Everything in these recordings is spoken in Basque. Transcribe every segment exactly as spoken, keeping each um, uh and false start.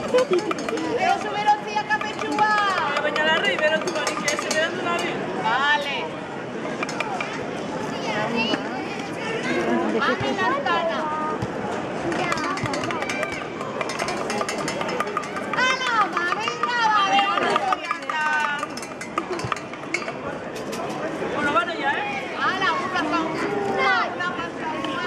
Ego zu berotzia kapetxua! Baina larri, berotzu barik ez, berandu nabil. Vale. Amen lastana. Ala, ba, venga, ba, venga, anda. Bueno, bueno ya, eh? Ala, una pausa. Una pausa.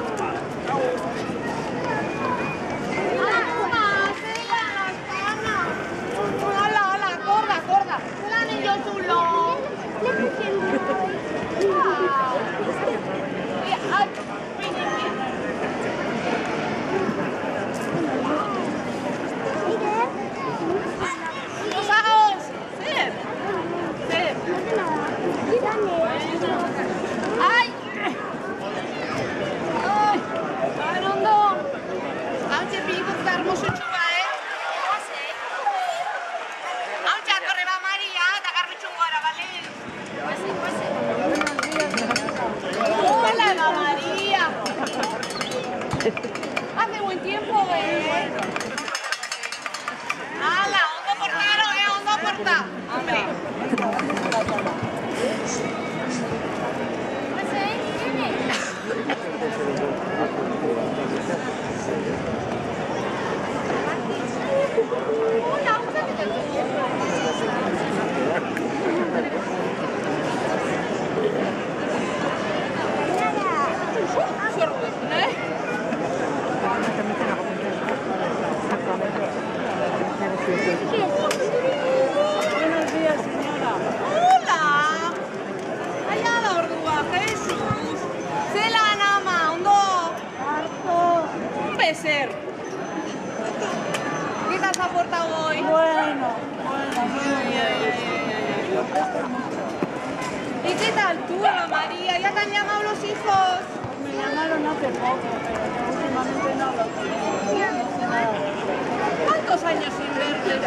Ala, uma, zela lastana. Ala, ala, gorda, gorda. Zelan ello zulo. Hace buen tiempo, eh. ¡Hala! ¡Hondo portero, eh! ¡Hondo porta! ¡Hombre! Hola, Buenos días, señora. Hola! Allá da ordua, Jesus! Zelan ama, ondo! Harto. Un beser. ¿Qué tal se ha portado hoy? Bueno, bueno, bueno. ¿Y qué tal tú, Eva María? ¿Ya te han llamado los hijos? Me llamaron hace poco, pero yo últimamente no hablo con ellos. No sé nada. ¿Cuántos años sin verles ya?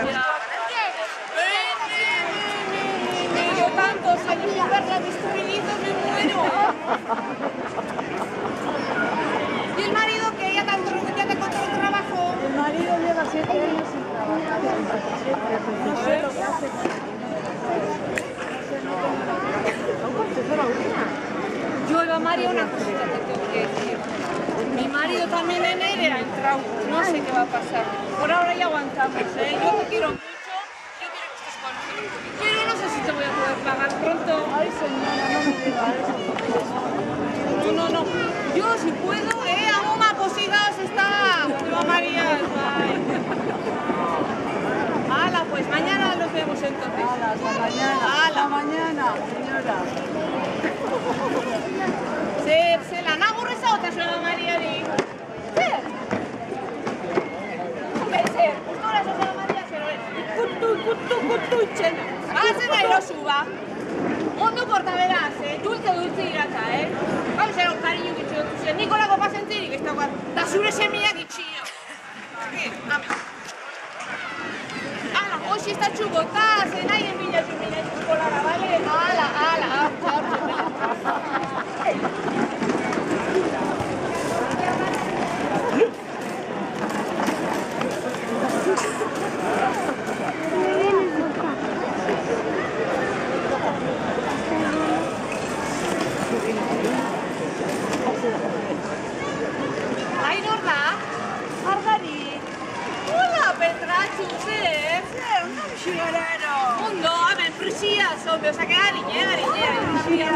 Yo tantos años sin verla, mis cubilitos, me muero. ¿Y el marido que ya te, ya te encontró un trabajo? El marido lleva siete años sin trabajar. No sé lo que hace. Yo, Eva María, una cosita te tengo que decir. Mi marido también en él ha entrado. No sé qué va a pasar. Por ahora ya aguantamos, ¿eh? Yo te quiero mucho. Yo quiero que estés conmigo. Pero no sé si te voy a poder pagar pronto. Ay, señora, no me diga eso. No, no, no. Yo si puedo, ¿eh? Hago una cosita, está. Eva María, bye. Hala, pues mañana nos vemos entonces. Hala, hasta mañana. Hasta mañana, señora. Zer, zelan agurreza otasun Eva Mariari. Zer? Hombre, zer, gustora sos Eva Maria, zer hori. Ikutu, ikutu, ikutu, itxena. Bazen nahi lozu, ba. Ondo porta beraz, eh? Dulce, dulce iraka, eh? Hau zer, kariño gitxio dut zen. Nikolako pasentzirik ez dagoat. Da zure semiak itxio. Ake, ame. Hala, hoxe ez da txugota, zen nahi enbila txumila eskolara, bale? Hala, hala, hau, hau, Ai, nor da? Argari. Hola, Petratxu, zer? Zer, ondo bixigara, ondo, hemen frisia, zobe, osak egariñe, egariñe, egariñe,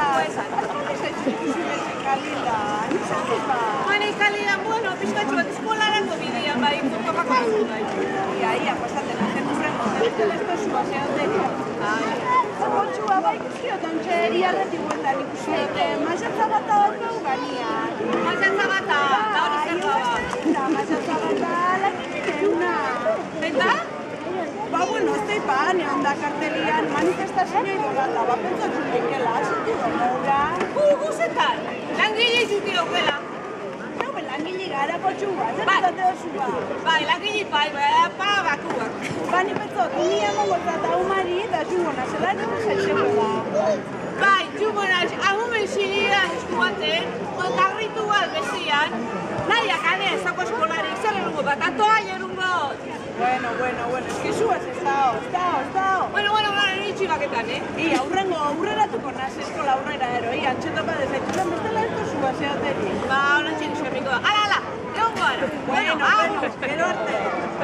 Baina izkalidan, bueno, pizkatxu bat eskolarako bidean, bai, papako dugu nahi. Ia, ia, pasaten, zen urrengo, zen ez dozua, ze onderi. Zabortxua, bai, guztiotan txe, iarretik gueltan ikusiote, mazatza bata bat dugu ganian. Mazatza bata, da hori zer da bat. Mazatza bata, lakitik euna. Eta? Ba, bueno, ez teipa, neon da kartelian, manifestazioa idolata, ba, pentsatxu dikela, zutu domura. Gu, guzetan, langile izuti daukela. No, ben, langile gara, potxua, zer dut dozua. Bai, langile bai, bai, pa, bakuak. Ba, ni petzot, ni emongo eta umari, da jungona, zela dugu zelxeko da. Bai, jungona, ahumen xiliran eskuaten, otarritu bat bestian, nahiak anea ezako eskolarik, zer erungo bat, atoa erungo. Bueno, bueno, bueno, es que zu has estao, estao, estao. Bueno, bueno, bueno, nire txibaketan, eh? I aurrengo aurreratuko naz eskola aurrera ero, i antxetopa dezaituzan bestela ez duzu baseateri. Ba, hola txin xerriko da. Ala, ala, egon gara. Bueno, bueno, gero arte.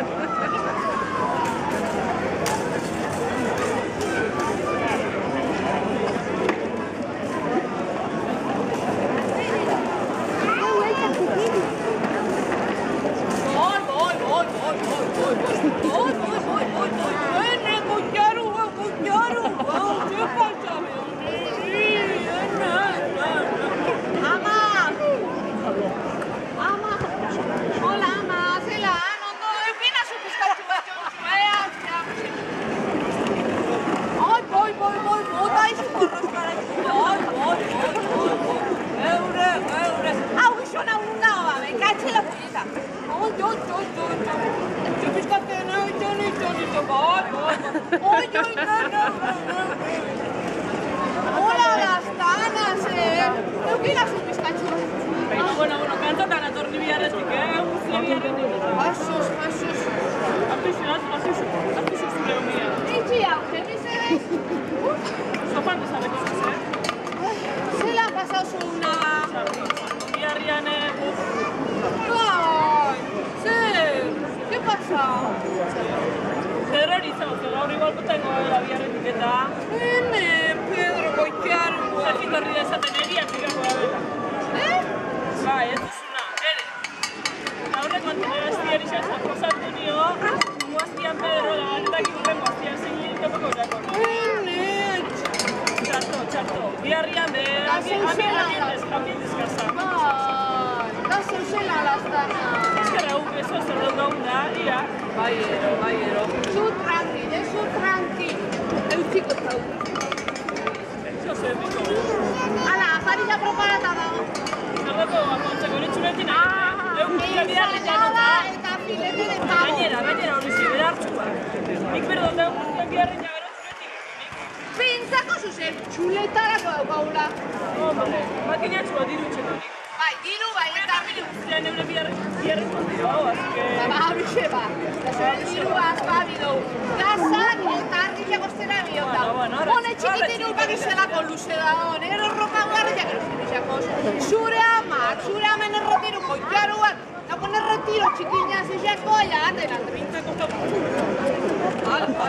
Hola, las tanas, eh? Eu quina zu bizkatxu? Bueno, bueno, kantotan atorri biharretik, eh? Guzti biharretik. Asus, asus. Artixu, artixu, artixu zure homia. Itxi hau, zemizedez? Sopan desarreko zuz, eh? Zela pasau zuna? Biharrian, eh? Ai, zer? ¿Qué pasa? Terrorizado, que gaur igual tengo la biharretik eta... Hene, Pedro, goitean. Zertik horri dezaten egia pikako da bela. Eh? Bai, ez duzuna, ere. Aurreko antenera estiari xatzen posatu nio, guaztian Pedro, da banetak igurren guaztian zein topeko erako. Hene, Txarto, txarto. Biharrian, be, ambien deskarza. Ai, da zeuzela las tanas. Eskerra guk eso, zer daukagun da, ia. Baiero, baiero. Zu tranqui, eh, zu tranqui. Eutziko zau. Eso zer diko. Ala, aparilla preparata dago. Zer dako, akontzeko netxunetin nahi. Egun guztia biharri janota. Eta filete de pavo. Gainera, gainera hori zi, bera hartxuak. Nik berdot egun guztia biharri jagero zuretik. Pentsako zuzen, txuletarako daukagula. Hombre, makinatxua diru txeko. Bai, diru bai, eta Eta guztia neure biharri kondio, así que... ba, horixe ba. Eta zure diru azpabi dugu. Gazan eta argila goztera biota. Bueno, bueno, ahora- Hone txikitiru bakizelako luze da hon, ero ropa guardia gerozitxakos. Zure amak, zure amen erretiru koitxaruan. Nakon erretiro txikiña zizako, ja, atena, trintzako zako.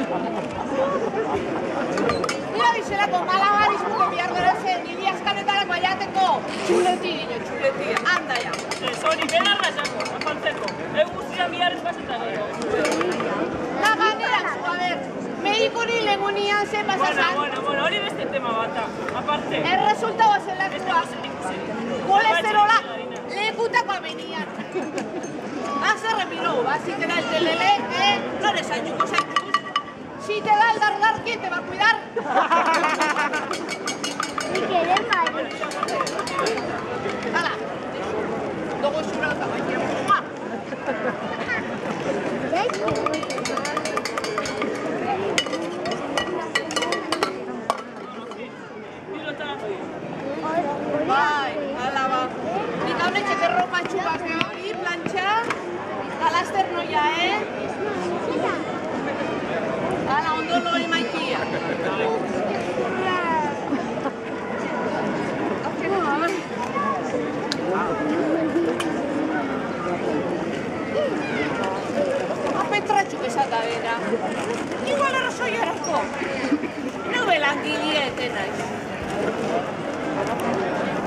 Mira bizelako malabarismuko bihar gerazen, niri askanetarako aiateko. Txuleti dino, txuleti, anda ja. Ez hori, belarra jako, afaltzeko. Egun guztia biharrez pasetan gero. La ganera, a ver, medikuri lemonian ze Bueno, pasazan. bueno, bueno, hori beste tema bata. Aparte, El resultado ez zelakoa. dago zer ikusi. Kolesterola lekutako amenian. Hace repiro, así que da el telele, eh, no eres añuco, si te da el dargar, ¿quién te va a cuidar? ¿Y quieres más? Hala, luego es una tamaña. ¡Mua! Bai, hala ba. Nik hau netxeke ropa txubak hori, plantxa, galaster noia, eh? Hala, ondo lo emaikia. Apetratxuk esata bera. Igual arrozoi erako. Nube langiliete naiz.